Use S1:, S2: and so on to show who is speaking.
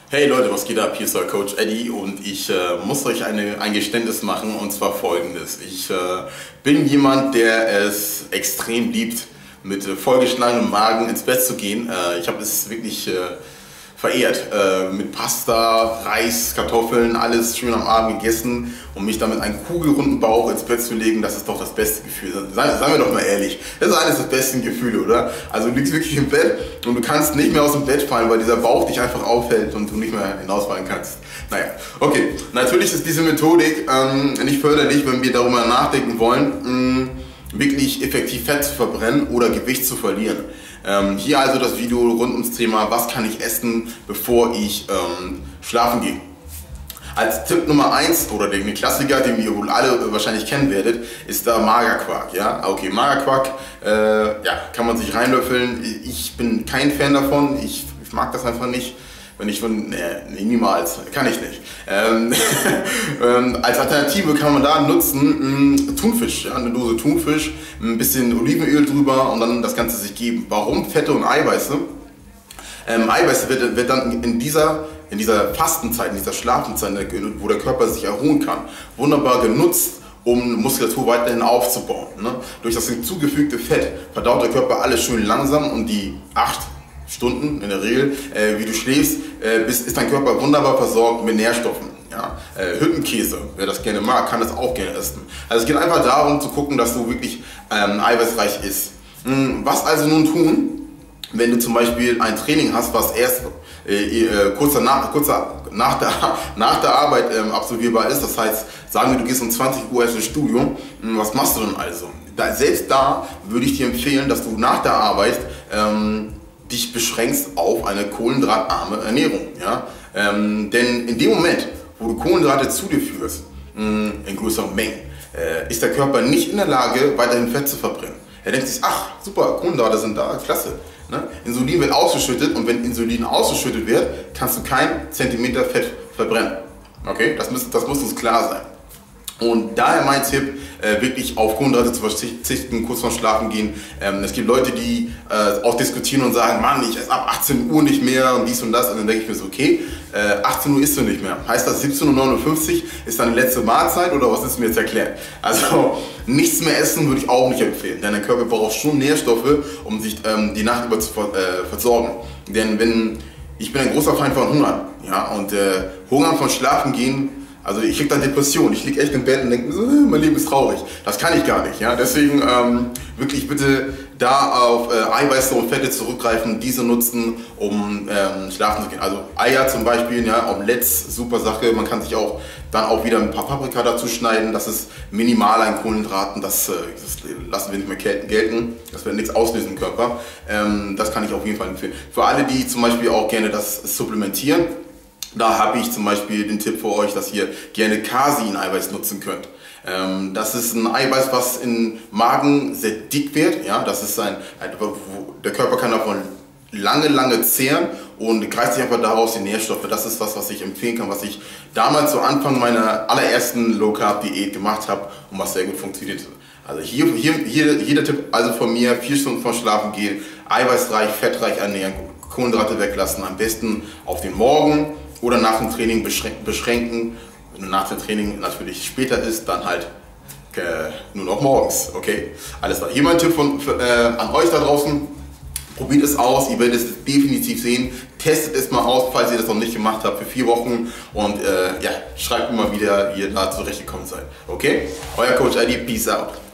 S1: Hey Leute, was geht ab? Hier ist euer Coach Eddie und ich muss euch ein Geständnis machen, und zwar folgendes. Ich bin jemand, der es extrem liebt, mit vollgeschlagenem Magen ins Bett zu gehen. Ich habe es wirklich verehrt, mit Pasta, Reis, Kartoffeln, alles schön am Abend gegessen und mich dann mit einem kugelrunden Bauch ins Bett zu legen, das ist doch das beste Gefühl. Seien wir doch mal ehrlich, das ist eines der besten Gefühle, oder? Also du liegst wirklich im Bett und du kannst nicht mehr aus dem Bett fallen, weil dieser Bauch dich einfach aufhält und du nicht mehr hinausfallen kannst. Naja, okay, natürlich ist diese Methodik nicht förderlich, wenn wir darüber nachdenken wollen, wirklich effektiv Fett zu verbrennen oder Gewicht zu verlieren. Hier also das Video rund ums Thema, was kann ich essen, bevor ich schlafen gehe. Als Tipp Nummer 1 oder den Klassiker, den ihr wohl alle wahrscheinlich kennen werdet, ist der Magerquark. Ja? Okay, Magerquark ja, kann man sich reinlöffeln. Ich bin kein Fan davon, ich mag das einfach nicht. Wenn ich von, nee, niemals, kann ich nicht. Als Alternative kann man da nutzen Thunfisch, ja, eine Dose Thunfisch, ein bisschen Olivenöl drüber und dann das Ganze sich geben. Warum Fette und Eiweiße? Eiweiße wird dann in dieser Fastenzeit, in dieser Schlafenzeit, wo der Körper sich erholen kann, wunderbar genutzt, um Muskulatur weiterhin aufzubauen. Ne? Durch das hinzugefügte Fett verdaut der Körper alles schön langsam und die 8 Stunden in der Regel, wie du schläfst, ist dein Körper wunderbar versorgt mit Nährstoffen. Ja? Hüttenkäse, wer das gerne mag, kann das auch gerne essen. Also es geht einfach darum zu gucken, dass du wirklich eiweißreich isst. Was also nun tun, wenn du zum Beispiel ein Training hast, was erst kurz nach der Arbeit absolvierbar ist? Das heißt, sagen wir, du gehst um 20 Uhr ins Studio, was machst du dann also? Selbst da würde ich dir empfehlen, dass du nach der Arbeit dich beschränkst auf eine kohlenhydratarme Ernährung. Ja? Denn in dem Moment, wo du Kohlenhydrate zu dir führst, in größeren Mengen, ist der Körper nicht in der Lage, weiterhin Fett zu verbrennen. Er denkt sich, ach super, Kohlenhydrate sind da, klasse. Ne? Insulin wird ausgeschüttet und wenn Insulin ausgeschüttet wird, kannst du keinen Zentimeter Fett verbrennen. Okay? Das muss uns klar sein. Und daher mein Tipp, wirklich auf Kohlenhydrate zu verzichten, kurz vorm Schlafen gehen. Es gibt Leute, die auch diskutieren und sagen, Mann, ich esse ab 18 Uhr nicht mehr und dies und das. Und dann denke ich mir so, okay, 18 Uhr isst du nicht mehr. Heißt das 17:59 Uhr ist deine letzte Mahlzeit oder was ist mir jetzt erklärt? Also nichts mehr essen würde ich auch nicht empfehlen, denn dein Körper braucht schon Nährstoffe, um sich die Nacht über zu versorgen. Denn ich bin ein großer Feind von Hungern, ja, und Hungern von Schlafen gehen. Also ich kriege dann Depression, ich liege echt im Bett und denke, mein Leben ist traurig. Das kann ich gar nicht. Ja? Deswegen wirklich bitte da auf Eiweiße und Fette zurückgreifen, diese nutzen, um schlafen zu gehen. Also Eier zum Beispiel, ja, Omelettes, super Sache. Man kann sich auch dann auch wieder ein paar Paprika dazu schneiden. Das ist minimal an Kohlenhydraten, das lassen wir nicht mehr gelten. Das wird nichts auslösen im Körper. Das kann ich auf jeden Fall empfehlen. Für alle, die zum Beispiel auch gerne das supplementieren, da habe ich zum Beispiel den Tipp für euch, dass ihr gerne Casein-Eiweiß nutzen könnt. Das ist ein Eiweiß, was im Magen sehr dick wird. Ja? Das ist der Körper kann davon lange zehren und greift sich einfach daraus die Nährstoffe. Das ist was ich empfehlen kann, was ich damals zu Anfang meiner allerersten Low-Carb-Diät gemacht habe und was sehr gut funktioniert. Also hier jeder Tipp also von mir, 4 Stunden vor Schlafen gehen, eiweißreich, fettreich ernähren, Kohlenhydrate weglassen, am besten auf den Morgen oder nach dem Training beschränken. Wenn nach dem Training natürlich später ist, dann halt nur noch morgens. Okay, alles klar. Hier mein Tipp an euch da draußen. Probiert es aus, ihr werdet es definitiv sehen. Testet es mal aus, falls ihr das noch nicht gemacht habt, für 4 Wochen. Und ja, schreibt mir mal wieder, wie ihr da zurechtgekommen seid. Okay, euer Coach Eddie, peace out.